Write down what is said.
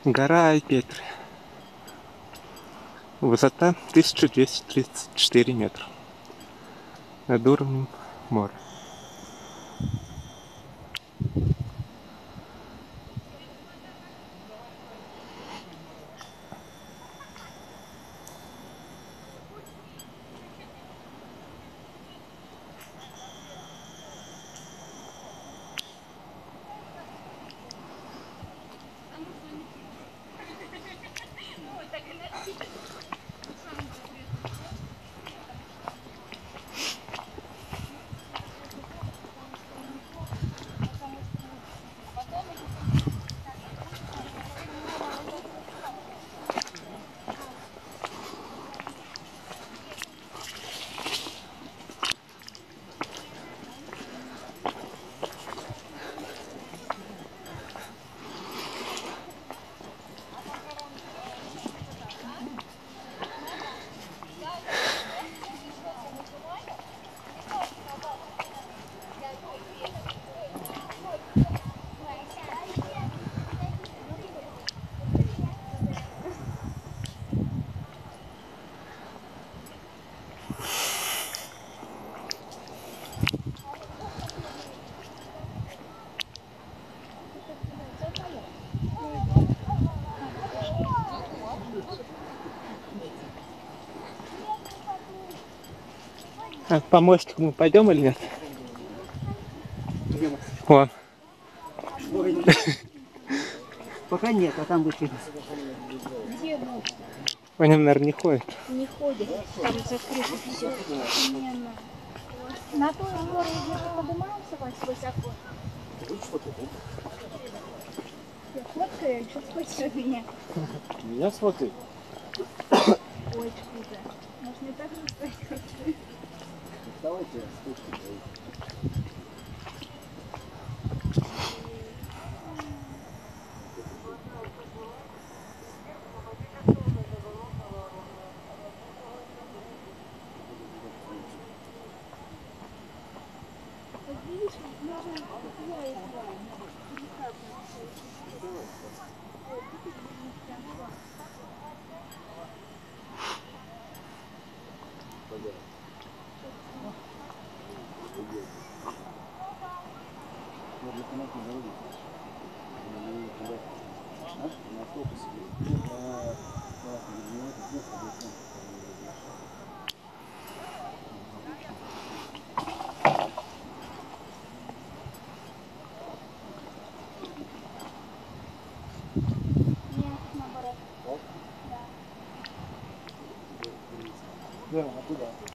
Гора Айпетри. Высота 1234 метра над уровнем моря. А по мостику мы пойдем или нет? Вон. Пока нет, а там будет видно. Где мы? По ним, наверное, не ходит. Не ходит. Там закрыто все. На то море, где мы поднимаемся высоко. Я фоткаю, что хочешь от меня? Меня сфоткай. Очень круто. Может, не так же стоит? Давайте. Вот видишь, можно я играю. Нет, наоборот. Да, а куда?